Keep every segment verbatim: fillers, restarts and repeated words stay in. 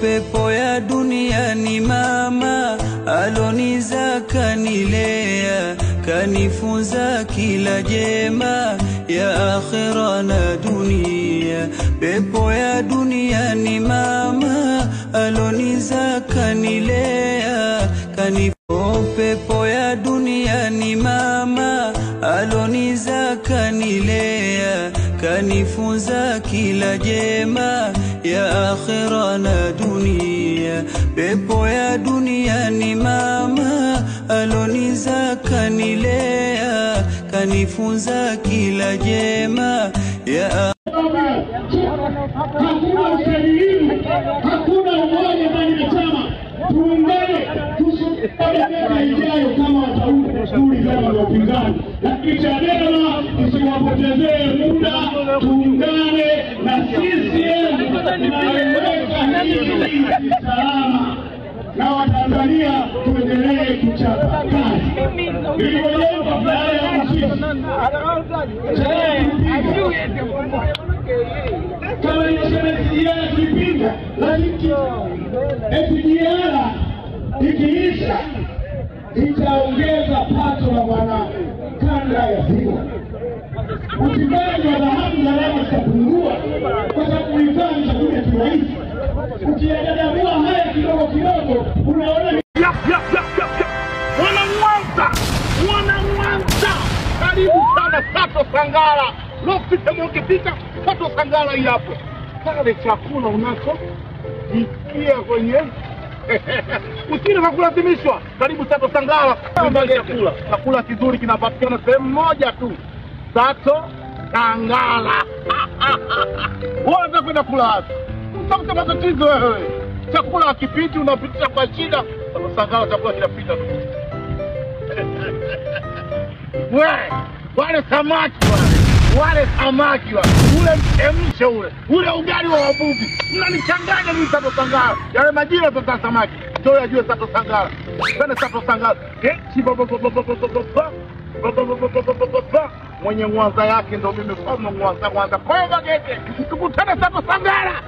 pepo ya dunia ni mama, aloniza kanilea, kanifunza kila jema ya akhira na dunia. Pepo ya dunia ni mama, aloniza kanilea, kanifunza. Pepo ya dunia ni mama, aloniza kanilea, kanifunza kila jema ya akhira na dunia. Pepo ya dunia ni mama, aloniza kanilea, kanifunza kila jema ya hakuna ushauri, hakuna umoja ndani ya chama. Tuungane, tusipende ijayo kama watauni desturi kama za upinzani. Lakini Chadema tusiwapotezee muda, tuungane na C C M tunaiweka hii salama. Na Watanzania tuendelee kuchapa kazi. Nilipojenga baada ya msisi kama nimesema sijia kipinga, lakini etijiara ikiisha itaongeza pato la wana kanda ya ziwa. Ukibaji wa dhahabu za lama zitapungua kwa sababu kuhifadhi chakula kirahisi. Ukiadadamua haya kidogo kidogo, unaona Yap, yap, yap, yap, yap. Wana Mwanza, wana Mwanza. Karibu sana Sato Sangara. Lopita mwakipita, Sato Sangara hii hapo. Kale chakula unacho, ikia kwenye. Usini kwa kulazimishwa. Karibu Sato Sangara. Kwa chakula. Chakula kizuri kinapatikana sehemu moja tu. Sato Sangara. Wewe unataka kula wapi? Sasa matatizo wewe. Chakula kipiti unapitisha kwa shida. Sato Sangara chakula kinapita tu. Wewe, wale samaki wale. Wale samaki wale. Ule mchemshe ule. Ule ugali wa wavuvi. Mnanichanganya mimi Sato Sangara. Yale majira sasa samaki. Ndio yajue Sato Sangara. Sana Sato Sangara. Eh, mwenye Mwanza yake ndio mimi kwa Mwanza Mwanza. Kwa hiyo bagete. Tukutane Sato Sangara.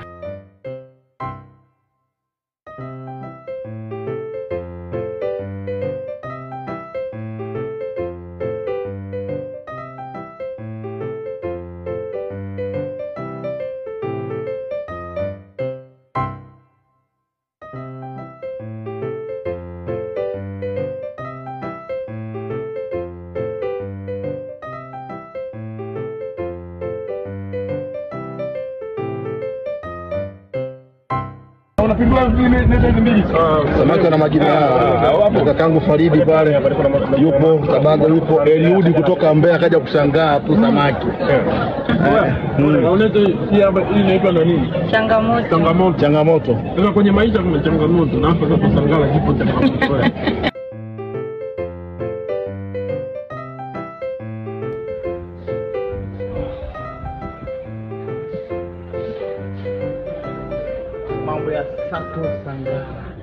Samaki na majina yao. Kakangu Faridi pale yupo, Kabago yupo, Eliudi kutoka Mbeya kaja kushangaa tu samaki. Unaona hii hapa hii inaitwa nini? Changamoto. Changamoto. Changamoto. Sasa kwenye maisha kuna changamoto na hapa Sato Sangara kipo changamoto. Mambo ya Sato Sangara.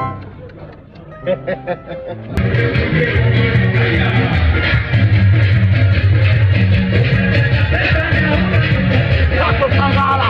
Sato Sangara.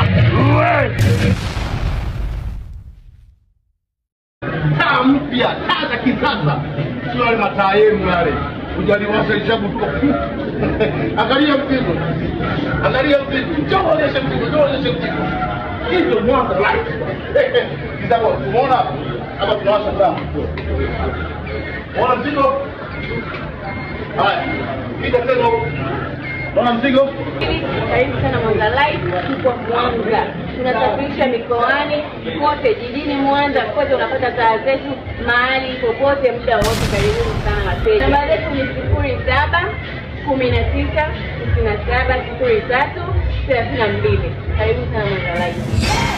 Taa mpya, taa za kisasa. Sio wale mataa yenu yale. Ujaliwasha ishabu tuko. Angalia mpigo. Angalia mpigo. Njoo onyesha mpigo, njoo onyesha mpigo. Hizo Mwanza light. Kizapo, umeona hapa tunawasha taa. Unaona mzigo? Haya. Pita tena. Unaona mzigo? Karibu sana Mwanza Light, tuko Mwanza. Tunasafirisha mikoani, kote jijini Mwanza, kote unapata taa zetu mahali popote muda wote. Karibu sana wateja. Namba zetu ni sifuri saba kumi na tisa sitini na saba sifuri tatu thelathini na mbili. Karibu sana Mwanza Light.